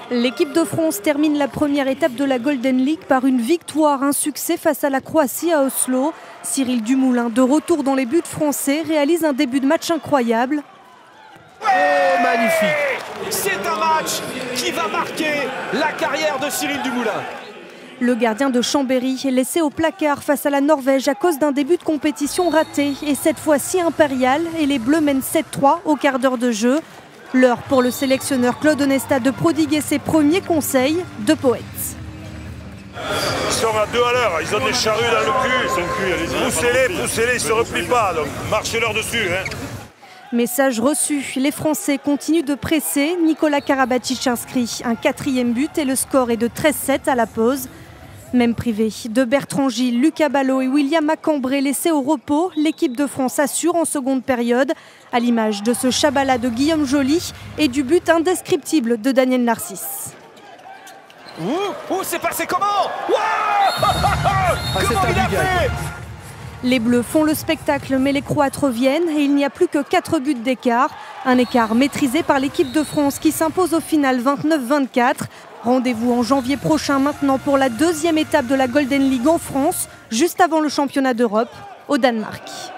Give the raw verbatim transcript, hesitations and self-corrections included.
L'équipe de France termine la première étape de la Golden League par une victoire, un succès face à la Croatie à Oslo. Cyril Dumoulin, de retour dans les buts français, réalise un début de match incroyable. Oh, magnifique! C'est un match qui va marquer la carrière de Cyril Dumoulin. Le gardien de Chambéry est laissé au placard face à la Norvège à cause d'un début de compétition raté. Et cette fois-ci impérial, et les Bleus mènent sept trois au quart d'heure de jeu. L'heure pour le sélectionneur Claude Onesta de prodiguer ses premiers conseils de poète. Ils sont à deux à l'heure, ils ont des charrues dans le cul. Poussez-les, poussez-les, ils ne se replient pas, donc marchez-leur dessus. Hein. Message reçu, les Français continuent de presser. Nicolas Karabatic inscrit un quatrième but et le score est de treize sept à la pause. Même privé de Bertrand Gilles, Lucas Ballot et William Macambré laissés au repos, l'équipe de France assure en seconde période, à l'image de ce Chabala de Guillaume Joly et du but indescriptible de Daniel Narcisse. Ouh, ouh c'est passé comment? Wow ah, Comment il a fait? Les Bleus font le spectacle, mais les Croates reviennent et il n'y a plus que quatre buts d'écart. Un écart maîtrisé par l'équipe de France qui s'impose au final vingt-neuf vingt-quatre. Rendez-vous en janvier prochain maintenant pour la deuxième étape de la Golden League en France, juste avant le championnat d'Europe au Danemark.